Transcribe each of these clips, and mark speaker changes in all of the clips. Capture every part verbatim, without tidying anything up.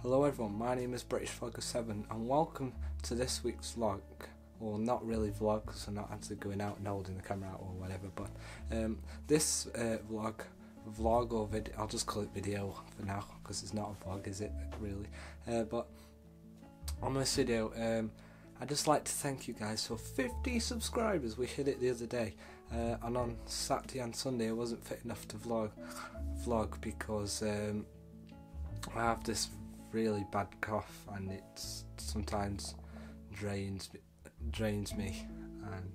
Speaker 1: Hello everyone, my name is British Vlogger seven and welcome to this week's vlog. Well, not really vlog because I'm not actually going out and holding the camera out or whatever, but um, this uh, vlog, vlog or video, I'll just call it video for now because it's not a vlog, is it really? Uh, but on this video, um, I'd just like to thank you guys for fifty subscribers. We hit it the other day, uh, and on Saturday and Sunday I wasn't fit enough to vlog, vlog because um, I have this really bad cough and it sometimes drains drains me, and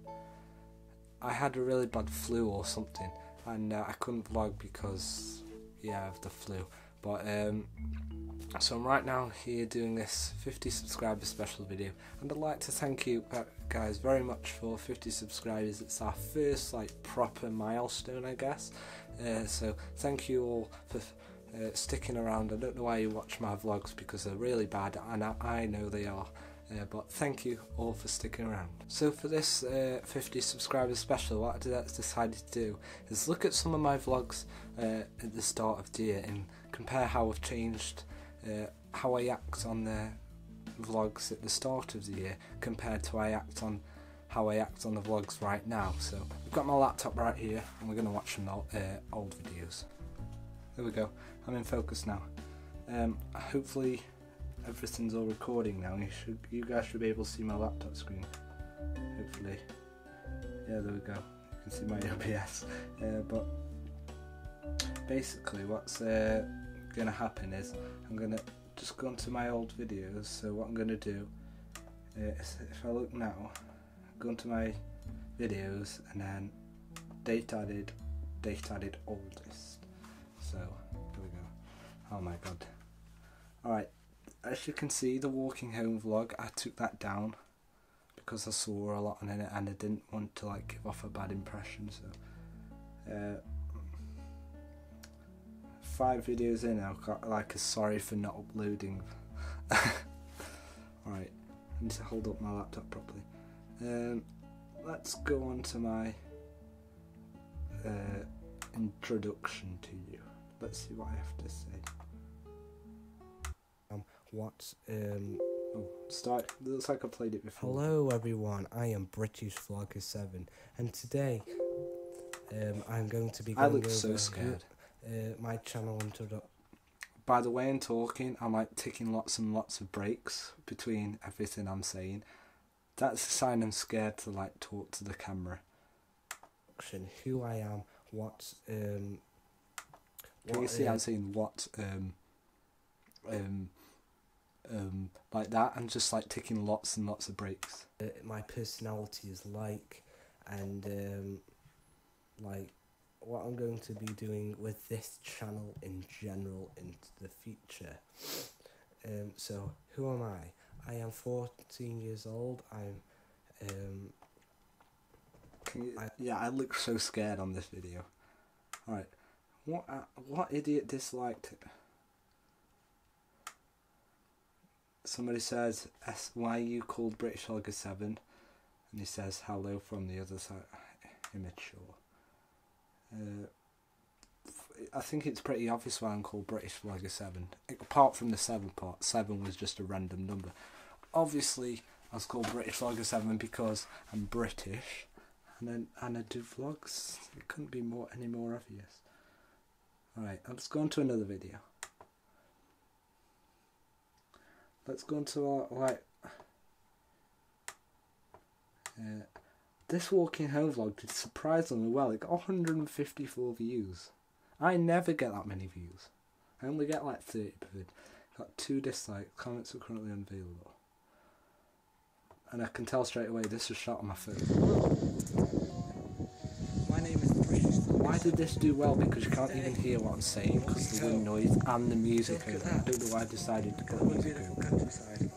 Speaker 1: I had a really bad flu or something, and uh, I couldn't vlog because yeah of the flu. But um, so I'm right now here doing this fifty subscriber special video, and I'd like to thank you guys very much for fifty subscribers. It's our first like proper milestone, I guess. Uh, so thank you all for Uh, sticking around. I don't know why you watch my vlogs because they're really bad, and I, I know they are, uh, but thank you all for sticking around. So for this uh, fifty subscribers special, what I decided to do is look at some of my vlogs uh, at the start of the year and compare how I've changed uh, how I act on the vlogs at the start of the year compared to I act on how I act on the vlogs right now. So I've got my laptop right here and we're going to watch some uh, old videos. There we go, I'm in focus now. Um, hopefully everything's all recording now. You should, you guys should be able to see my laptop screen. Hopefully. Yeah, there we go. You can see my O B S. Uh, but basically what's uh, going to happen is I'm going to just go onto my old videos. So what I'm going to do is if I look now, go into my videos and then date added, date added oldest. So, here we go. Oh my god. Alright, as you can see, the walking home vlog, I took that down because I saw a lot on it and I didn't want to like give off a bad impression. So, uh, five videos in, I've got like a sorry for not uploading. Alright, I need to hold up my laptop properly. Um, let's go on to my uh, introduction to you. Let's see what I have to say. Um, what, um, oh, start, it looks like I played it before. Hello everyone, I am British Vlogger seven, and today, um, I'm going to be going
Speaker 2: I look
Speaker 1: over
Speaker 2: so scared.
Speaker 1: Uh, my channel introduction.
Speaker 2: By the way I'm talking, I'm like taking lots and lots of breaks between everything I'm saying. That's a sign I'm scared to like talk to the camera.
Speaker 1: Who I am, what, um,
Speaker 2: Can
Speaker 1: what,
Speaker 2: you see
Speaker 1: uh,
Speaker 2: I'm saying what, um, um, um, like that, and just like taking lots and lots of breaks.
Speaker 1: uh, my personality is like, and um, like what I'm going to be doing with this channel in general into the future. Um, so who am I? I am fourteen years old. I'm um,
Speaker 2: Can you,
Speaker 1: I,
Speaker 2: yeah, I look so scared on this video. Alright, what, uh, what idiot disliked it? Somebody says, S why you called British Vlogger seven? And he says, hello from the other side. Immature. Uh, I think it's pretty obvious why I'm called British Vlogger seven. Apart from the seven part, seven was just a random number. Obviously, I was called British Vlogger seven because I'm British, and then and I do vlogs. It couldn't be more any more obvious. Alright, let's go on to another video. Let's go into our like uh, this walking home vlog did surprisingly well. It got one hundred fifty-four views. I never get that many views. I only get like thirty per vid. Got two dislikes. Comments are currently unavailable. And I can tell straight away this was shot on my phone.
Speaker 1: my name is British.
Speaker 2: Why did this do well? Because you can't even hear what I'm saying because of the wind noise and the music over. I don't know why I decided to put music over.
Speaker 1: Countryside.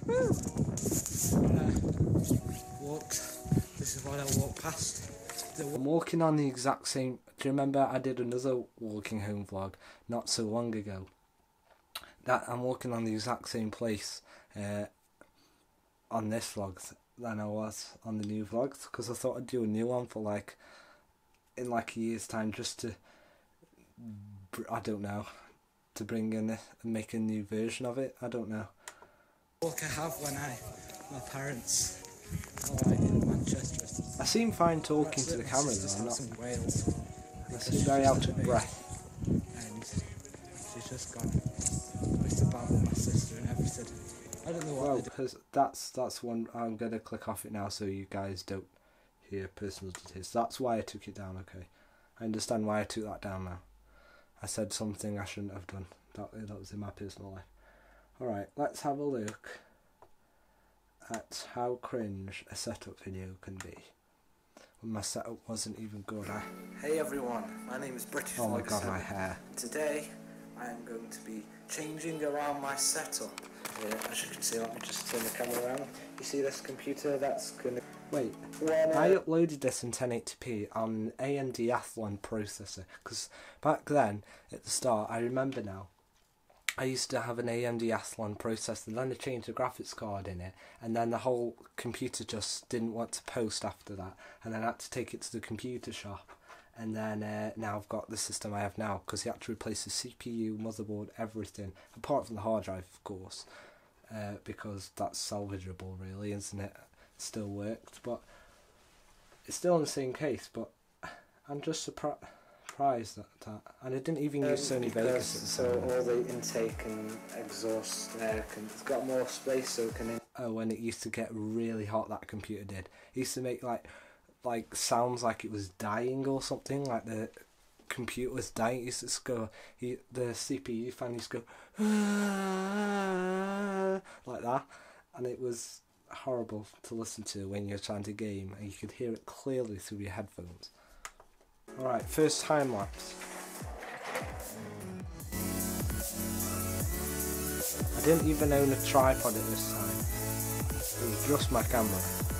Speaker 1: Walk. This is what I walk past.
Speaker 2: I'm walking on the exact same. Do you remember I did another walking home vlog not so long ago? That I'm walking on the exact same place uh, on this vlog than I was on the new vlogs because I thought I'd do a new one for like in like a year's time just to I don't know to
Speaker 1: to bring in a, make a new version of it. I don't know.
Speaker 2: Look, I have when I, my parents are like in Manchester.
Speaker 1: I seem fine talking to the camera though. I'm not. I seem very out of breath.
Speaker 2: And she's just gone with about my sister and everything. I don't know what.
Speaker 1: Well, because that's that's one. I'm gonna click off it now so you guys don't hear personal details. That's why I took it down. Okay, I understand why I took that down now. I said something I shouldn't have done. That that was in my personal life. All right, let's have a look at how cringe a setup video can be when my setup wasn't even good. I...
Speaker 2: Hey everyone, my name is British.
Speaker 1: Oh my god, my hair.
Speaker 2: Today I am going to be changing around my setup. Uh, as you can see, let me just turn the camera around. You see this computer? That's gonna.
Speaker 1: Wait,
Speaker 2: when, uh,
Speaker 1: I uploaded this in ten eighty p on A M D Athlon processor because back then at the start, I remember now, I used to have an A M D Athlon processor, and then I changed the graphics card in it, and then the whole computer just didn't want to post after that, and then I had to take it to the computer shop, and then uh, now I've got the system I have now, because he had to replace the C P U, motherboard, everything, apart from the hard drive, of course, uh, because that's salvageable really, isn't it? It still worked, but it's still in the same case, but I'm just surprised. Surprised at that, and I didn't even
Speaker 2: um,
Speaker 1: use Sony Vegas.
Speaker 2: So all the intake and exhaust there can, it's got more space, so it can. In
Speaker 1: oh, when it used to get really hot, that computer did. It used to make like, like sounds like it was dying or something. Like the computer was dying. It used to just go. He, the C P U fan used to go ah, like that, and it was horrible to listen to when you're trying to game, and you could hear it clearly through your headphones. Alright, first time lapse. I didn't even own a tripod at this time. It was just my camera.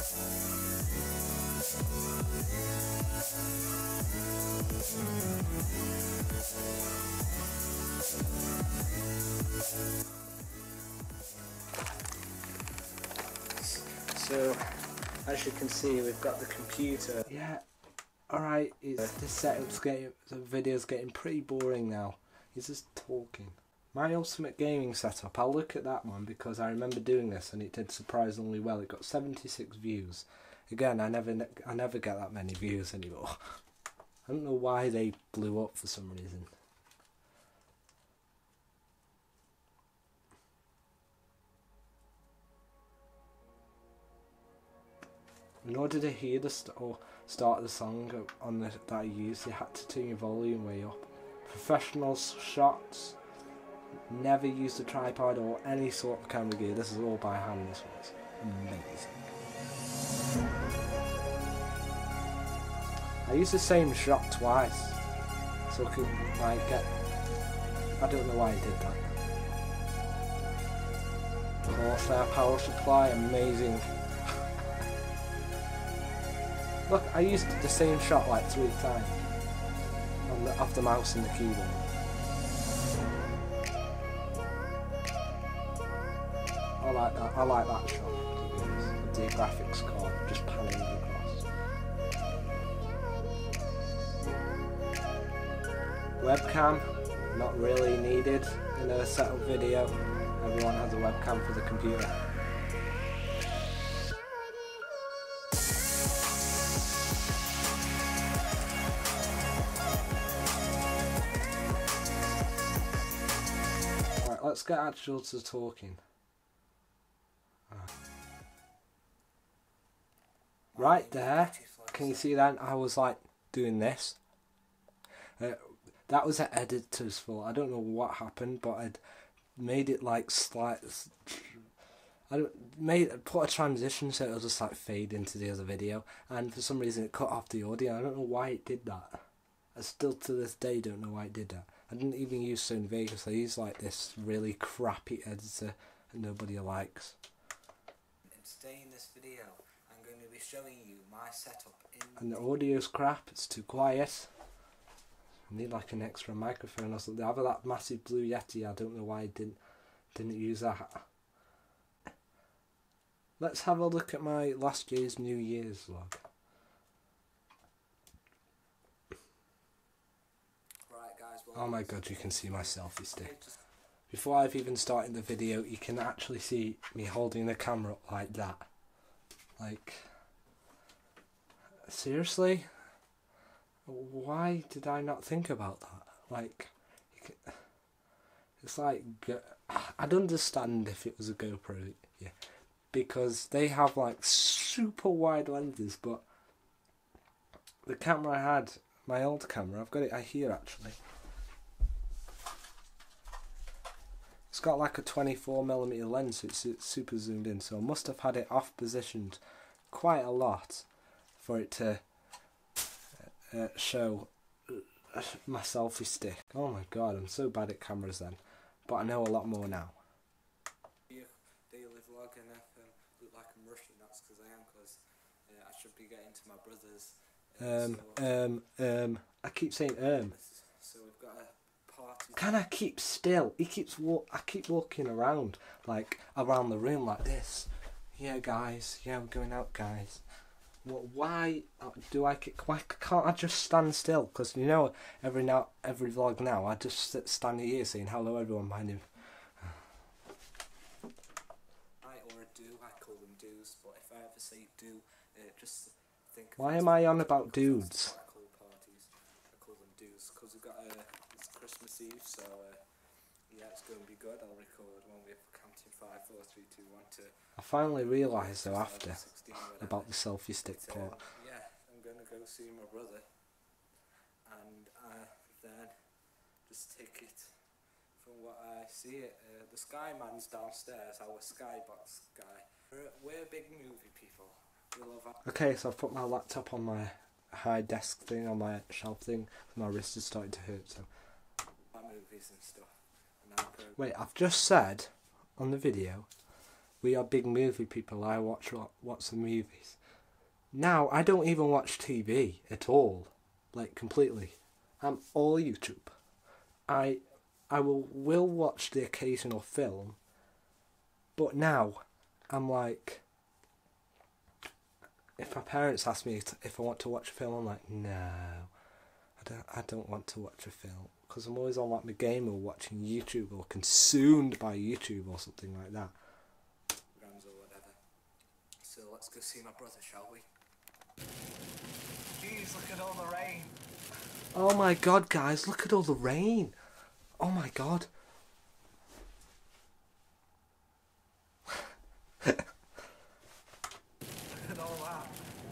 Speaker 2: So, as you can see, we've got the computer.
Speaker 1: Yeah. Alright, it's the setup's getting, the video's getting pretty boring now. He's just talking. My ultimate gaming setup, I'll look at that one because I remember doing this and it did surprisingly well. It got seventy-six views. Again, I never, I never get that many views anymore. I don't know why they blew up for some reason. In order to hear the st or start the song on the that I used, you had to turn your volume way up. Professional shots. Never used a tripod or any sort of camera gear. This is all by hand. This was amazing. I used the same shot twice, so I could like get. I don't know why I did that. Corsair power supply, amazing. Look, I used the same shot like three times on the, off the mouse and the keyboard. I like that. I like that shot. With the graphics card just panning across. Webcam, not really needed in a setup video. Everyone has a webcam for the computer. Let's get actual to talking. Right there, can you see that? I was like doing this. Uh, that was an editor's fault. I don't know what happened, but I'd made it like slight. I don't made put a transition so it'll just like fade into the other video, and for some reason it cut off the audio. I don't know why it did that. I still to this day don't know why it did that. I didn't even use Sony Vegas. I used like this really crappy editor that nobody likes.
Speaker 2: Today in this video, I'm going to be showing you my setup. In
Speaker 1: and the audio's crap. It's too quiet. I need like an extra microphone or something. I have that massive Blue Yeti. I don't know why I didn't didn't use that. Let's have a look at my last year's New Year's vlog. Oh my god, you can see my selfie stick. Before I've even started the video, you can actually see me holding the camera up like that. Like, seriously? Why did I not think about that? Like, it's like, I'd understand if it was a GoPro, yeah, because they have like super wide lenses, but the camera I had, my old camera, I've got it here actually. It's got like a twenty-four millimeter lens, so it's, it's super zoomed in, so I must have had it off positioned quite a lot for it to uh, show my selfie stick. Oh my god, I'm so bad at cameras then, but I know a lot more now. You daily vlog and if um, look like I'm rushing, that's because I am, because uh, I should be getting to my brother's. Uh, um, so, um, um, I keep saying um. So we've got a party. Can I keep still? He keeps walk. I keep walking around, like around the room like this. Yeah, guys. Yeah, we're going out, guys. What? Why do I? Why can't I just stand still? Because you know, every now, every vlog now, I just sit standing here saying hello, everyone. Mind him. I or a do. I call them do's, but if I ever say do, uh, just think. Why am I on about dudes? I call parties. I call them do's because we've got a. Uh, it's Christmas Eve, so uh, yeah, it's going to be good. I'll record when we're counting five, four, three, two, one, two. I finally realised though after about the selfie stick but, part. Um, yeah, I'm going to go see my brother and uh, then just take it from what I see it. Uh, the Sky Man's downstairs, our Skybox guy. We're, we're big movie people. We love our okay, so I've put my laptop on my high desk thing, on my shelf thing. My wrist is starting to hurt, so. Movies and stuff. And wait, I've just said on the video, we are big movie people. I watch watch the movies. Now I don't even watch T V at all, like completely. I'm all YouTube. I I will will watch the occasional film, but now I'm like, if my parents ask me if I want to watch a film, I'm like, no, I don't. I don't want to watch a film because I'm always on like my game or watching YouTube or consumed by YouTube or something like that. So let's go see my brother, shall we? Jeez, look at all the rain. Oh my god, guys, look at all the rain. Oh my god. Look at all that.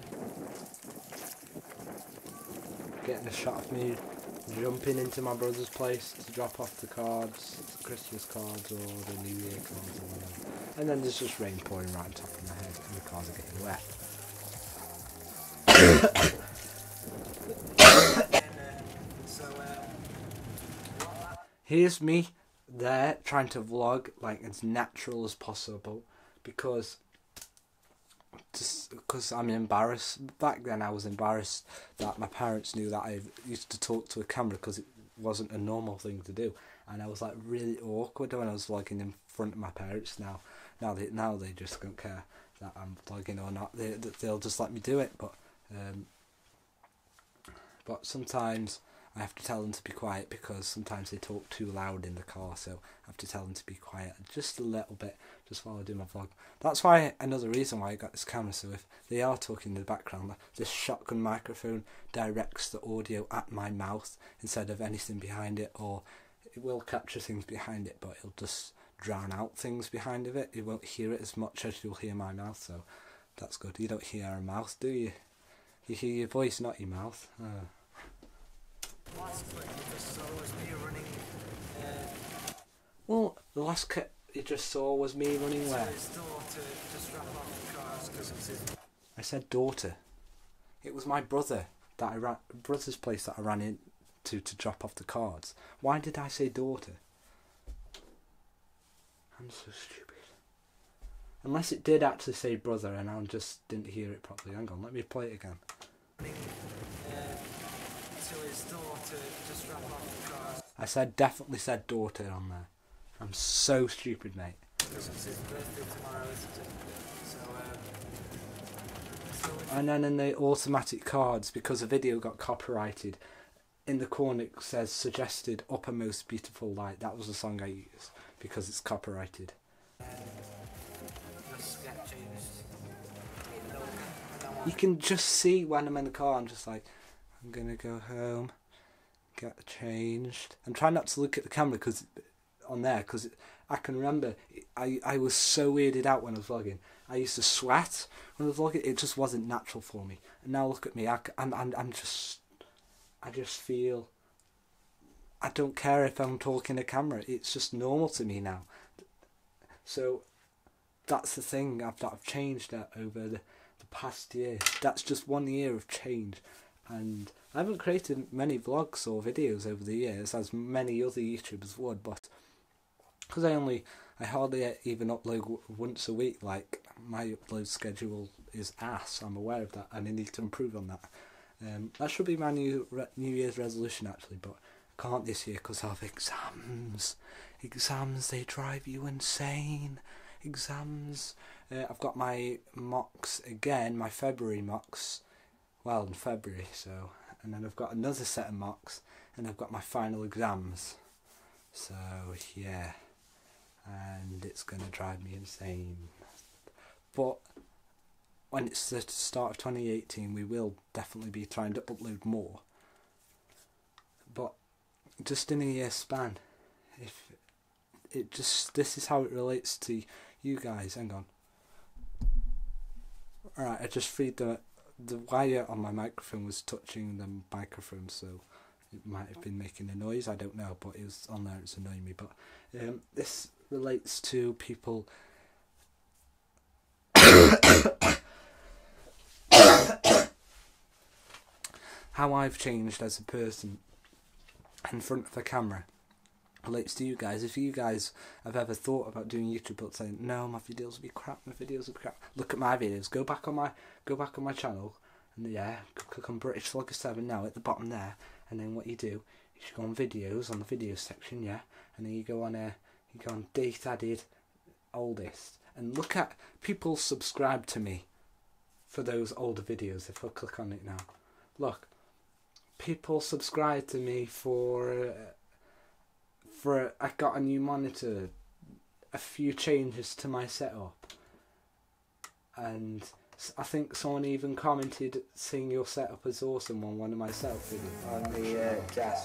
Speaker 1: Getting a shot of me jumping into my brother's place to drop off the cards, the Christmas cards or the New Year cards or whatever. And then there's just rain pouring right on top of my head and the cars are getting wet. Here's me there trying to vlog like as natural as possible because just because I'm embarrassed. Back then I was embarrassed that my parents knew that I used to talk to a camera because it wasn't a normal thing to do, and I was like really awkward when I was vlogging in front of my parents. Now now they now they just don't care that I'm vlogging or not. They they'll just let me do it, but um but sometimes I have to tell them to be quiet because sometimes they talk too loud in the car, so I have to tell them to be quiet just a little bit, just while I do my vlog. That's why, another reason why I got this camera, so if they are talking in the background, this shotgun microphone directs the audio at my mouth instead of anything behind it, or it will capture things behind it, but it'll just drown out things behind of it. You won't hear it as much as you'll hear my mouth, so that's good. You don't hear a mouth, do you? You hear your voice, not your mouth. Oh. Last clip you just saw was me running. Uh, well, the last clip you just saw was me running where? His daughter just ran off the cars because it's his. I said daughter. It was my brother that I ran. Brother's place that I ran in to to drop off the cards. Why did I say daughter? I'm so stupid. Unless it did actually say brother and I just didn't hear it properly. Hang on, let me play it again. I said definitely said daughter on there. I'm so stupid, mate. Because it's his birthday tomorrow, isn't it? So, um, so and then in the automatic cards, because the video got copyrighted, in the corner it says suggested uppermost beautiful light. That was the song I used because it's copyrighted. You can just see when I'm in the car, I'm just like, I'm gonna go home, get changed, and try not to look at the camera because on there, because I can remember I, I was so weirded out when I was vlogging. I used to sweat when I was vlogging. It just wasn't natural for me. And now look at me. I, I'm, I'm, I'm just, I just feel, I don't care if I'm talking to camera. It's just normal to me now. So that's the thing I've, that I've changed that over the, the past year. That's just one year of change. And I haven't created many vlogs or videos over the years, as many other YouTubers would, but because I only, I hardly even upload once a week, like, my upload schedule is ass, I'm aware of that, and I need to improve on that. Um, that should be my new New Year's resolution, actually, but I can't this year because of exams. Exams, they drive you insane. Exams. Uh, I've got my mocks again, my February mocks, well, in February, so, and then I've got another set of mocks, and I've got my final exams. So, yeah. And it's going to drive me insane. But when it's the start of twenty eighteen, we will definitely be trying to upload more. But just in a year span, if it just, this is how it relates to you guys. Hang on. Alright, I just freed the, the wire on my microphone was touching the microphone, so it might have been making a noise, I don't know, but it was on there, it's annoying me. But um, this relates to people how I've changed as a person in front of a camera. Relates to you guys. If you guys have ever thought about doing YouTube but saying, no, my videos will be crap, my videos will be crap, look at my videos, go back on my go back on my channel, and yeah, click on British Vlogger seven now at the bottom there, and then what you do is you go on videos, on the videos section, yeah, and then you go on a you go on date added oldest, and look at people subscribe to me for those older videos. If I click on it now, look, people subscribe to me for uh, for I got a new monitor, a few changes to my setup, and I think someone even commented saying your setup is awesome on one of my setup videos. On the uh, gas.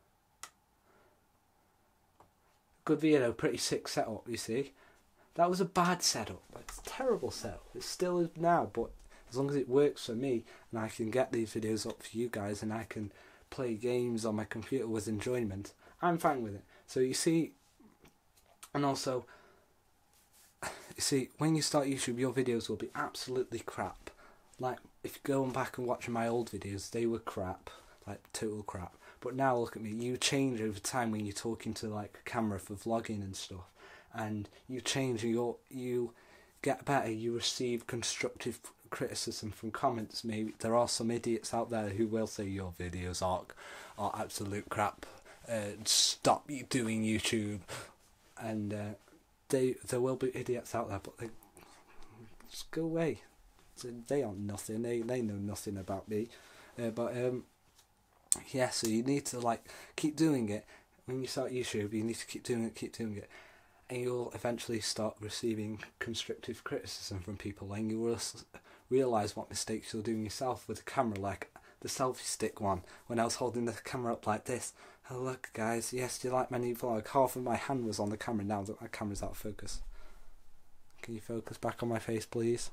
Speaker 1: Good video, pretty sick setup, you see. That was a bad setup. It's a terrible setup. It still is now, but as long as it works for me and I can get these videos up for you guys and I can play games on my computer with enjoyment, I'm fine with it. So you see, and also, you see, when you start YouTube, your videos will be absolutely crap. Like, if you go back and watch my old videos, they were crap, like total crap. But now look at me, you change over time when you're talking to like a camera for vlogging and stuff, and you change, and you you get better. You receive constructive criticism from comments. Maybe there are some idiots out there who will say your videos are are absolute crap. Uh, stop doing YouTube, and uh, they there will be idiots out there, but they just go away. So they aren't nothing. They they know nothing about me. Uh, but um. Yeah, so you need to like keep doing it. When you start YouTube, you need to keep doing it, keep doing it, and you'll eventually start receiving constructive criticism from people, and you will realise what mistakes you're doing yourself with the camera, like the selfie stick one, when I was holding the camera up like this. Oh look guys, yes, do you like my new vlog? Half of my hand was on the camera, now that my camera's out of focus. Can you focus back on my face, please?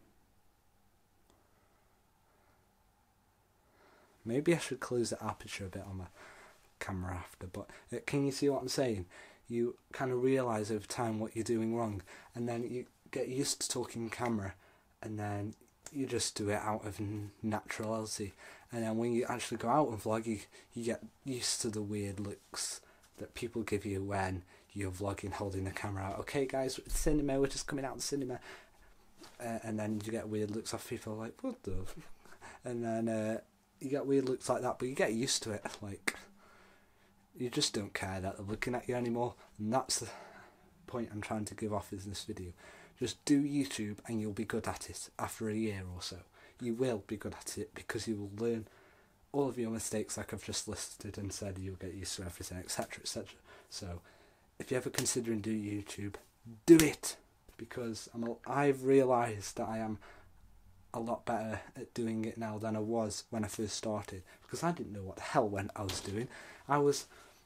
Speaker 1: Maybe I should close the aperture a bit on my camera after, but uh, can you see what I'm saying? You kind of realise over time what you're doing wrong, and then you get used to talking camera, and then you just do it out of naturality. And then when you actually go out and vlog, you, you get used to the weird looks that people give you when you're vlogging holding the camera out. Okay guys, it's cinema, we're just coming out of cinema. Uh, and then you get weird looks off people like, what the f-? And then uh, you get weird looks like that, but you get used to it. Like, you just don't care that they're looking at you anymore. And that's the point I'm trying to give off in this video. Just do YouTube and you'll be good at it after a year or so. You will be good at it because you will learn all of your mistakes like I've just listed and said, you'll get used to everything, etc, et cetera. So if you're ever considering doing YouTube, do it, because I'm a, I've realised that I am a lot better at doing it now than I was when I first started, because I didn't know what the hell when I was doing. I was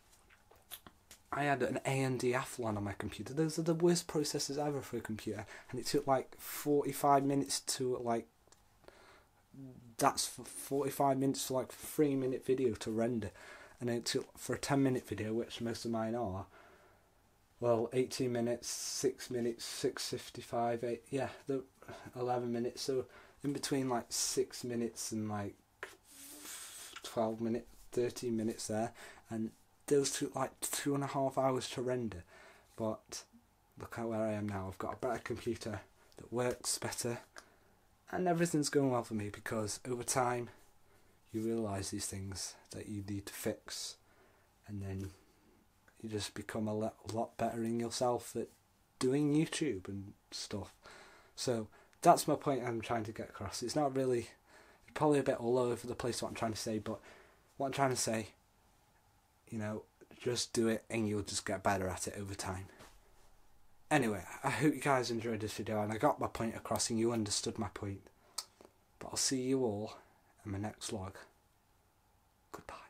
Speaker 1: I had an A M D Athlon on my computer. Those are the worst processors ever for a computer, and it took like forty-five minutes to like that's for forty-five minutes for like a three minute video to render, and then it took for a ten minute video, which most of mine are, well, eighteen minutes, six minutes, six fifty-five, eight, yeah, the eleven minutes. So in between like six minutes and like twelve minutes, thirteen minutes there, and those took like two and a half hours to render. But look at where I am now. I've got a better computer that works better, and everything's going well for me, because over time you realise these things that you need to fix, and then you just become a lot, lot better in yourself at doing YouTube and stuff. So that's my point I'm trying to get across. It's not really, probably a bit all over the place what I'm trying to say, but what I'm trying to say, you know, just do it and you'll just get better at it over time. Anyway, I hope you guys enjoyed this video and I got my point across and you understood my point. But I'll see you all in my next vlog. Goodbye.